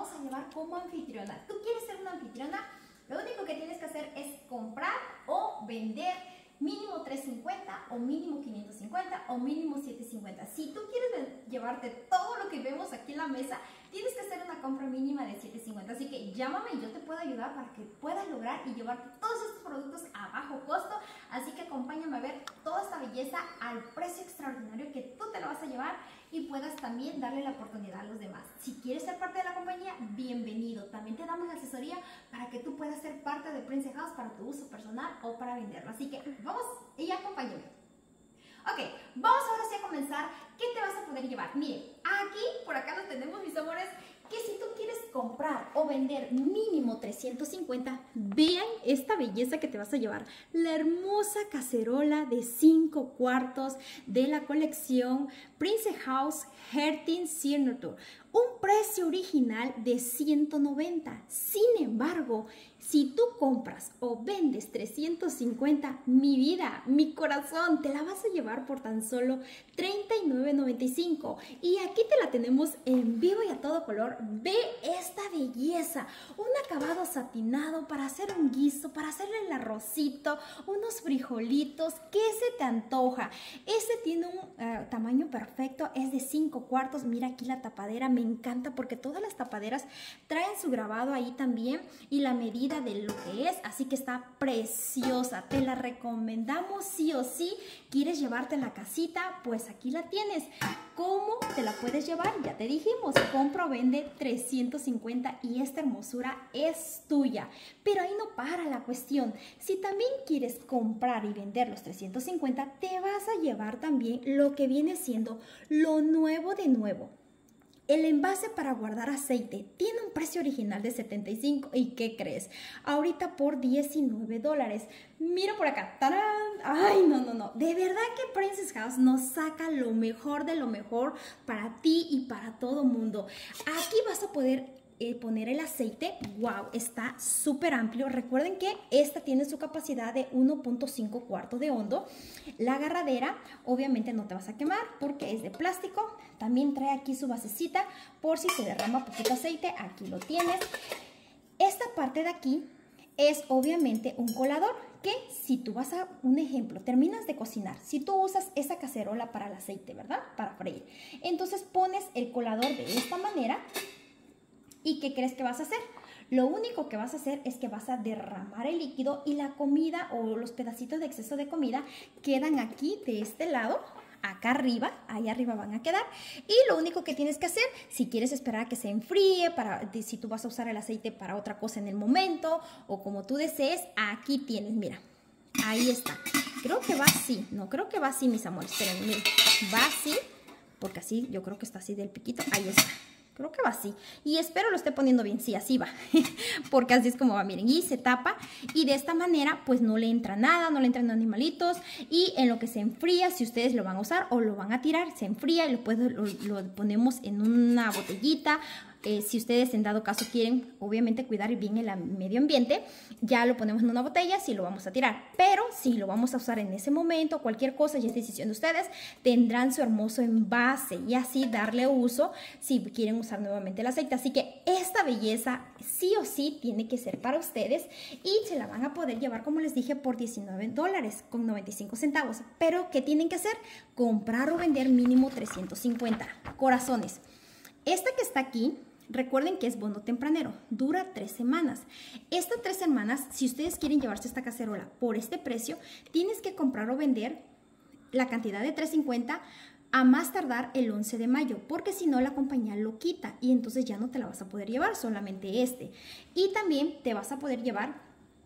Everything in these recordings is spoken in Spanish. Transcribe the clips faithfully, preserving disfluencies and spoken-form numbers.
vamos a llevar como anfitriona. ¿Tú quieres ser una anfitriona? Lo único que tienes que hacer es comprar o vender mínimo trescientos cincuenta o mínimo quinientos cincuenta o mínimo setecientos cincuenta. Si tú quieres llevarte todo lo que vemos aquí en la mesa, tienes que hacer una compra mínima de setecientos cincuenta. Así que llámame y yo te puedo ayudar para que puedas lograr y llevarte todos estos productos a bajo costo. Así que acompáñame a ver toda esta belleza al precio extraordinario que tú te lo vas a llevar y puedas también darle la oportunidad a los demás. Si quieres ser parte de la compañía, bienvenido. También te damos asesoría para que tú puedas ser parte de Princess House para tu uso personal o para venderlo. Así que vamos y acompáñame. Ok, vamos ahora sí a comenzar. ¿Qué te vas a poder llevar? Miren, aquí, por acá lo tenemos, mis amores, que si tú quieres comprar o vender mínimo trescientos cincuenta, vean esta belleza que te vas a llevar. La hermosa cacerola de cinco cuartos de la colección Princess House Hertin Signature. Un precio original de ciento noventa. Sin embargo, si tú compras o vendes trescientos cincuenta, mi vida, mi corazón, te la vas a llevar por tan solo treinta y nueve noventa y cinco. Y aquí te la tenemos en vivo y a todo color. Ve esta belleza, un acabado satinado para hacer un guiso, para hacerle el arrocito, unos frijolitos. ¿Qué se te antoja? Este tiene un uh, tamaño perfecto, es de cinco cuartos. Mira aquí la tapadera, me encanta porque todas las tapaderas traen su grabado ahí también y la medida de lo que es, así que está preciosa. Te la recomendamos sí o sí. ¿Quieres llevarte a la casita? Pues aquí la tienes. ¿Cómo te la puedes llevar? Ya te dijimos, compra o vende trescientos cincuenta y esta hermosura es tuya. Pero ahí no para la cuestión. Si también quieres comprar y vender los trescientos cincuenta, te vas a llevar también lo que viene siendo lo nuevo de nuevo. El envase para guardar aceite tiene un precio original de setenta y cinco. ¿Y qué crees? Ahorita por diecinueve dólares. Mira por acá. ¡Tarán! ¡Ay, no, no, no! De verdad que Princess House nos saca lo mejor de lo mejor para ti y para todo mundo. Aquí vas a poder Eh, poner el aceite. Wow, está súper amplio. Recuerden que esta tiene su capacidad de uno punto cinco cuartos de hondo. La agarradera obviamente no te vas a quemar porque es de plástico. También trae aquí su basecita por si se derrama poquito aceite. Aquí lo tienes. Esta parte de aquí es obviamente un colador que si tú vas a, un ejemplo, terminas de cocinar, si tú usas esa cacerola para el aceite, ¿verdad? Para freír. Entonces pones el colador de esta manera. ¿Y qué crees que vas a hacer? Lo único que vas a hacer es que vas a derramar el líquido y la comida o los pedacitos de exceso de comida quedan aquí de este lado, acá arriba, ahí arriba van a quedar. Y lo único que tienes que hacer, si quieres esperar a que se enfríe, para, si tú vas a usar el aceite para otra cosa en el momento o como tú desees, aquí tienes, mira, ahí está. Creo que va así, no, creo que va así, mis amores, esperen, miren, va así, porque así, yo creo que está así del piquito, ahí está. Creo que va así. Y espero lo esté poniendo bien. Sí, así va. Porque así es como va. Miren. Y se tapa. Y de esta manera, pues no le entra nada. No le entran animalitos. Y en lo que se enfría, si ustedes lo van a usar o lo van a tirar, se enfría y lo, pues, lo, lo ponemos en una botellita. Eh, si ustedes en dado caso quieren, obviamente, cuidar bien el medio ambiente, ya lo ponemos en una botella si lo vamos a tirar. Pero si lo vamos a usar en ese momento, cualquier cosa, ya es decisión de ustedes, tendrán su hermoso envase y así darle uso si quieren usar nuevamente el aceite. Así que esta belleza sí o sí tiene que ser para ustedes y se la van a poder llevar, como les dije, por diecinueve dólares con noventa y cinco centavos. Pero, ¿qué tienen que hacer? Comprar o vender mínimo trescientos cincuenta. Corazones. Esta que está aquí, recuerden que es bono tempranero, dura tres semanas. Estas tres semanas, si ustedes quieren llevarse esta cacerola por este precio, tienes que comprar o vender la cantidad de trescientos cincuenta a más tardar el once de mayo, porque si no la compañía lo quita y entonces ya no te la vas a poder llevar, solamente este. Y también te vas a poder llevar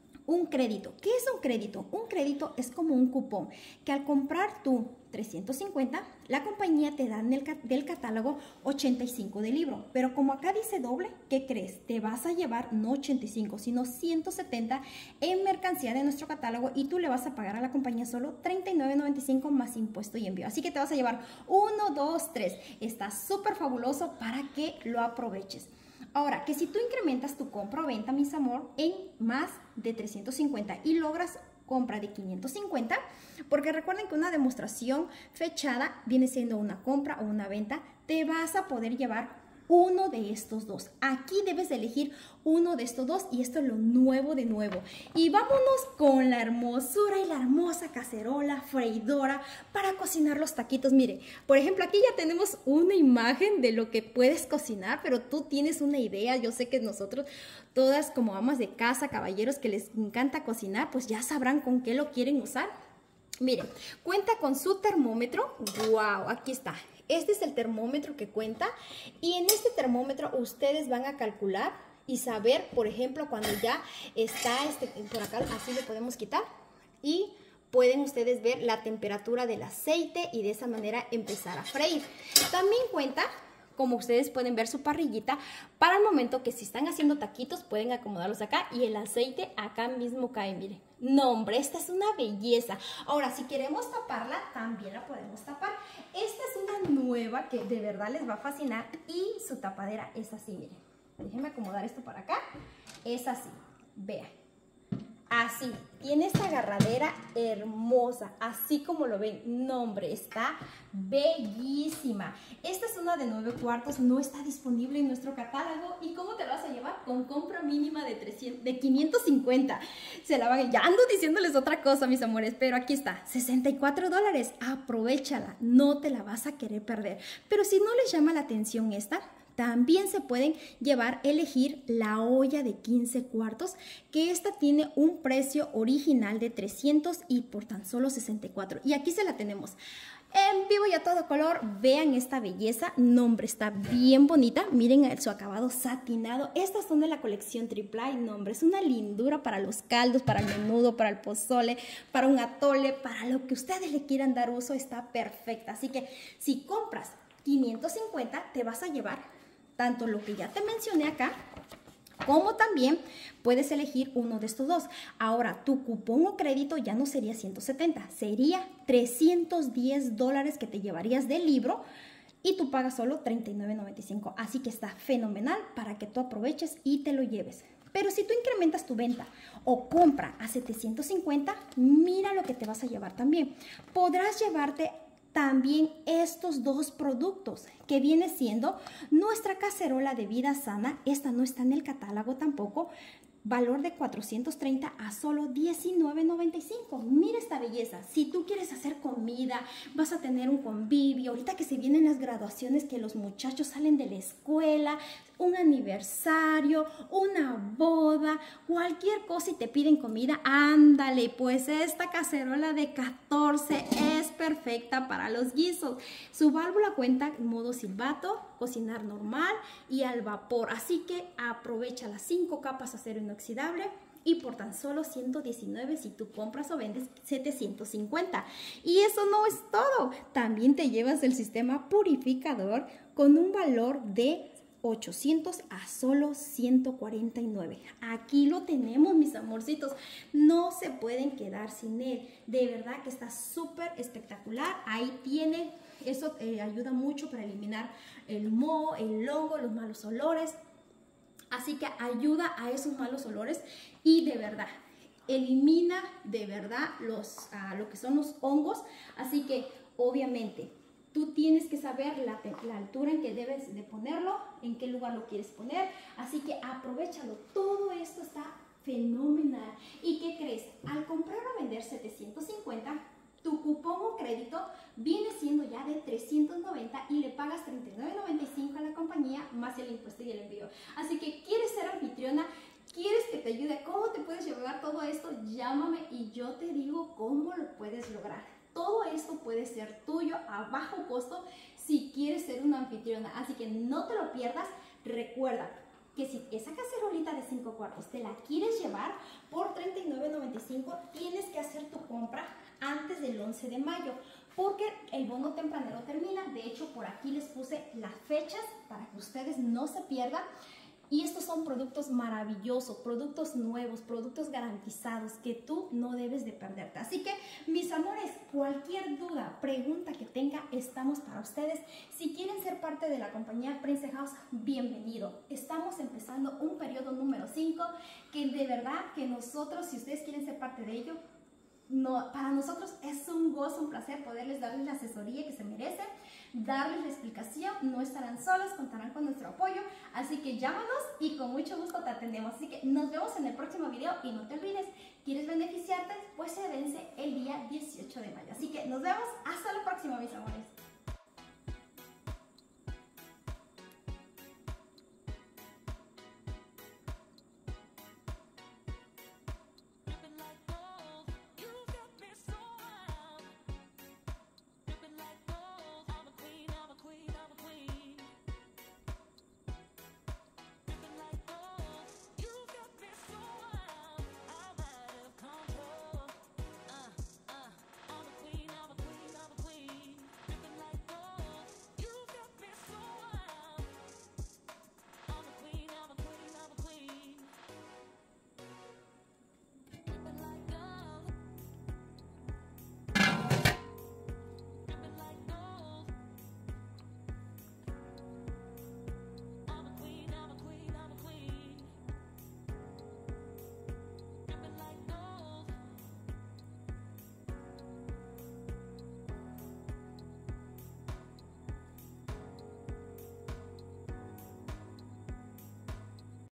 un crédito. ¿Qué es un crédito? Un crédito es como un cupón que al comprar tú trescientos cincuenta, la compañía te da en el, del catálogo ochenta y cinco de libro. Pero como acá dice doble, ¿qué crees? Te vas a llevar no ochenta y cinco, sino ciento setenta en mercancía de nuestro catálogo y tú le vas a pagar a la compañía solo treinta y nueve noventa y cinco más impuesto y envío. Así que te vas a llevar uno, dos, tres. Está súper fabuloso para que lo aproveches. Ahora, que si tú incrementas tu compra o venta, mis amor, en más de trescientos cincuenta y logras compra de quinientos cincuenta, porque recuerden que una demostración fechada viene siendo una compra o una venta, te vas a poder llevar uno de estos dos. Aquí debes de elegir uno de estos dos y esto es lo nuevo de nuevo. Y vámonos con la hermosura y la hermosa cacerola freidora para cocinar los taquitos. Mire, por ejemplo, aquí ya tenemos una imagen de lo que puedes cocinar, pero tú tienes una idea. Yo sé que nosotros, todas como amas de casa, caballeros que les encanta cocinar, pues ya sabrán con qué lo quieren usar. Miren, cuenta con su termómetro. ¡Wow! Aquí está. Este es el termómetro que cuenta y en este termómetro ustedes van a calcular y saber, por ejemplo, cuando ya está este, por acá, así lo podemos quitar y pueden ustedes ver la temperatura del aceite y de esa manera empezar a freír. También cuenta, como ustedes pueden ver, su parrillita para el momento que si están haciendo taquitos pueden acomodarlos acá y el aceite acá mismo cae, miren. No, hombre, esta es una belleza. Ahora, si queremos taparla, también la podemos tapar. Esta es una nueva que de verdad les va a fascinar y su tapadera es así, miren. Déjenme acomodar esto para acá. Es así, vean. Así, tiene esta agarradera hermosa, así como lo ven. No, hombre, está bellísima. Esta es una de nueve cuartos, no está disponible en nuestro catálogo. ¿Y cómo te la vas a llevar? Con compra mínima de, trescientos, de quinientos cincuenta. Se la van, ya ando diciéndoles otra cosa, mis amores, pero aquí está, sesenta y cuatro dólares. Aprovéchala, no te la vas a querer perder. Pero si no les llama la atención esta, también se pueden llevar, elegir la olla de quince cuartos, que esta tiene un precio original de trescientos y por tan solo sesenta y cuatro. Y aquí se la tenemos en vivo y a todo color. Vean esta belleza. No, hombre, está bien bonita. Miren su acabado satinado. Estas son de la colección Triple. No, hombre, es una lindura para los caldos, para el menudo, para el pozole, para un atole, para lo que ustedes le quieran dar uso. Está perfecta. Así que si compras quinientos cincuenta, te vas a llevar tanto lo que ya te mencioné acá, como también puedes elegir uno de estos dos. Ahora, tu cupón o crédito ya no sería ciento setenta, sería trescientos diez dólares que te llevarías del libro y tú pagas solo treinta y nueve noventa y cinco. Así que está fenomenal para que tú aproveches y te lo lleves. Pero si tú incrementas tu venta o compra a setecientos cincuenta, mira lo que te vas a llevar también. Podrás llevarte también estos dos productos que viene siendo nuestra cacerola de vida sana. Esta no está en el catálogo tampoco. Valor de cuatrocientos treinta a solo diecinueve noventa y cinco. Mira esta belleza. Si tú quieres hacer comida, vas a tener un convivio. Ahorita que se vienen las graduaciones, que los muchachos salen de la escuela, un aniversario, una boda, cualquier cosa y te piden comida, ándale, pues esta cacerola de catorce es perfecta para los guisos. Su válvula cuenta en modo silbato, cocinar normal y al vapor, así que aprovecha las cinco capas de acero inoxidable y por tan solo ciento diecinueve si tú compras o vendes setecientos cincuenta. Y eso no es todo, también te llevas el sistema purificador con un valor de ochocientos a solo ciento cuarenta y nueve. Aquí lo tenemos, mis amorcitos. No se pueden quedar sin él. De verdad que está súper espectacular. Ahí tiene, eso eh, ayuda mucho para eliminar el moho, el hongo, los malos olores. Así que ayuda a esos malos olores y de verdad elimina de verdad los, uh, lo que son los hongos. Así que obviamente tú tienes que saber la, la altura en que debes de ponerlo, en qué lugar lo quieres poner. Así que aprovechalo. Todo esto está fenomenal. ¿Y qué crees? Al comprar o vender setecientos cincuenta, tu cupón o crédito viene siendo ya de trescientos noventa y le pagas treinta y nueve noventa y cinco a la compañía más el impuesto y el envío. Así que quieres ser anfitriona, quieres que te ayude, ¿cómo te puedes llevar todo esto? Llámame y yo te digo cómo lo puedes lograr. Todo esto puede ser tuyo a bajo costo si quieres ser una anfitriona. Así que no te lo pierdas. Recuerda que si esa cacerolita de cinco cuartos te la quieres llevar por treinta y nueve noventa y cinco, tienes que hacer tu compra antes del once de mayo, porque el bono tempranero termina. De hecho, por aquí les puse las fechas para que ustedes no se pierdan. Y estos son productos maravillosos, productos nuevos, productos garantizados que tú no debes de perderte. Así que, mis amores, cualquier duda, pregunta que tenga, estamos para ustedes. Si quieren ser parte de la compañía Princess House, bienvenido. Estamos empezando un periodo número cinco que de verdad que nosotros, si ustedes quieren ser parte de ello, no, para nosotros es un gozo, un placer poderles darles la asesoría que se merecen, darles la explicación, no estarán solos, contarán con nuestro apoyo, así que llámanos y con mucho gusto te atendemos. Así que nos vemos en el próximo video y no te olvides, ¿quieres beneficiarte? Pues se vence el día dieciocho de mayo. Así que nos vemos, hasta la próxima, mis amores.